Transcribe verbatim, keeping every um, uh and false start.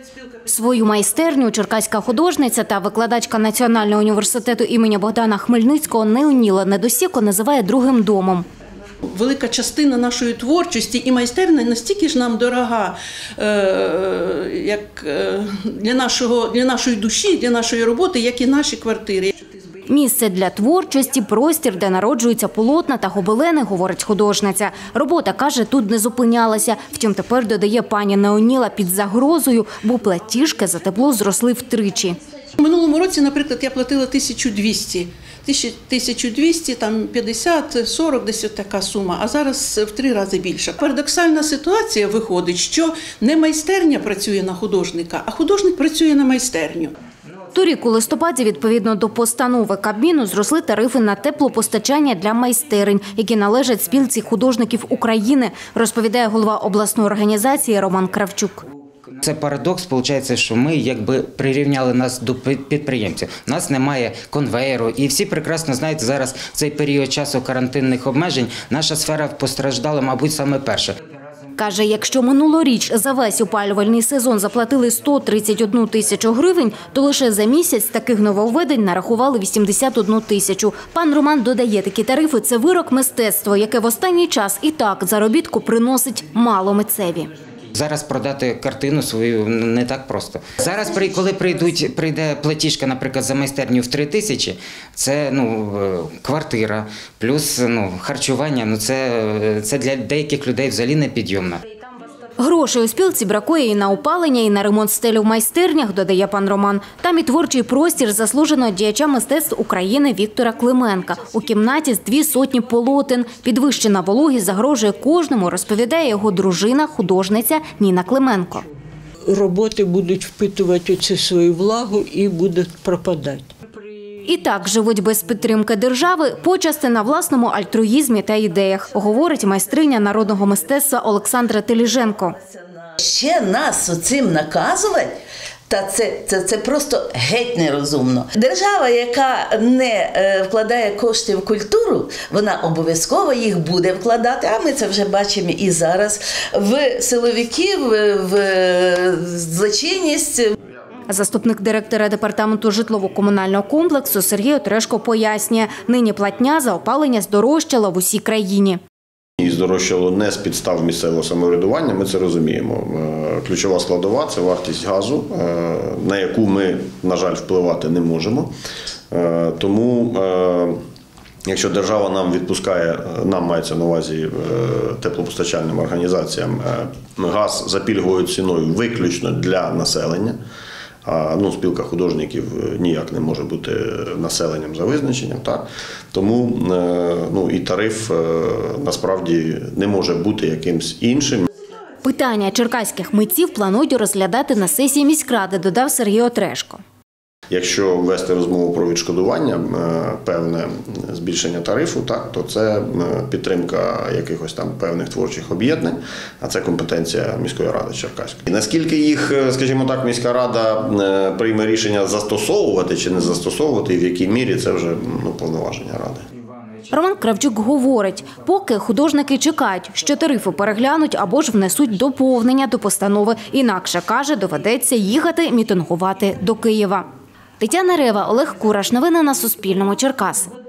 Свою майстерню черкаська художниця та викладачка Національного університету імені Богдана Хмельницького Неоніла Недосіко називає другим домом. Велика частина нашої творчості і майстерня настільки ж нам дорога як для, нашого, для нашої душі, для нашої роботи, як і наші квартири. Місце для творчості – простір, де народжуються полотна та гобелени, говорить художниця. Робота, каже, тут не зупинялася. Втім, тепер, додає пані Неоніла, під загрозою, бо платіжки за тепло зросли втричі. У минулому році, наприклад, я платила тисячу двісті. тисячу двісті, там п'ятдесят, сорок, десь така сума, а зараз в три рази більше. Парадоксальна ситуація виходить, що не майстерня працює на художника, а художник працює на майстерню. Торік у листопаді, відповідно до постанови Кабміну, зросли тарифи на теплопостачання для майстерень, які належать спілці художників України, розповідає голова обласної організації Роман Кравчук. Це парадокс, виходить, що ми якби прирівняли нас до підприємців. У нас немає конвеєру, і всі прекрасно знають, зараз в цей період часу карантинних обмежень наша сфера постраждала, мабуть, саме перша. Каже, якщо минулоріч за весь опалювальний сезон заплатили сто тридцять одну тисячу гривень, то лише за місяць таких нововведень нарахували вісімдесят одну тисячу. Пан Роман додає, такі тарифи – це вирок мистецтва, яке в останній час і так заробітку приносить мало митцеві. Зараз продати картину свою не так просто. Зараз, коли прийдуть, прийде платіжка, наприклад, за майстерню в три тисячі, це ну, квартира, плюс ну, харчування, ну, це, це для деяких людей взагалі непідйомно. Грошей у спілці бракує і на опалення, і на ремонт стелі в майстернях, додає пан Роман. Там і творчий простір заслуженого діяча мистецтв України Віктора Клименка. У кімнаті з дві сотні полотен. Підвищена вологість загрожує кожному, розповідає його дружина, художниця Ніна Клименко. Роботи будуть впитувати оцю свою влагу і будуть пропадати. І так живуть без підтримки держави, почасти на власному альтруїзмі та ідеях, говорить майстриня народного мистецтва Олександра Теліженко. Ще нас цим наказувати, та це, це, це просто геть нерозумно. Держава, яка не вкладає кошти в культуру, вона обов'язково їх буде вкладати, а ми це вже бачимо і зараз, в силовиків, в злочинність. Заступник директора департаменту житлово-комунального комплексу Сергій Отрешко пояснює, нині платня за опалення здорожчала в усій країні. І здорожчало не з підстав місцевого самоврядування, ми це розуміємо. Ключова складова – це вартість газу, на яку ми, на жаль, впливати не можемо. Тому, якщо держава нам відпускає, нам мається на увазі теплопостачальним організаціям, газ за пільговою ціною виключно для населення, а ну, спілка художників ніяк не може бути населенням за визначенням, так? Тому ну, і тариф насправді не може бути якимсь іншим. Питання черкаських митців планують розглядати на сесії міськради, додав Сергій Отрешко. Якщо вести розмову про відшкодування, певне збільшення тарифу, так, то це підтримка якихось там певних творчих об'єднань, а це компетенція міської ради Черкаської. І наскільки їх, скажімо так, міська рада прийме рішення застосовувати чи не застосовувати, і в якій мірі, це вже ну, повноваження ради. Роман Кравчук говорить, поки художники чекають, що тарифи переглянуть або ж внесуть доповнення до постанови. Інакше, каже, доведеться їхати мітингувати до Києва. Тетяна Рева, Олег Кураш. Новини на Суспільному. Черкаси.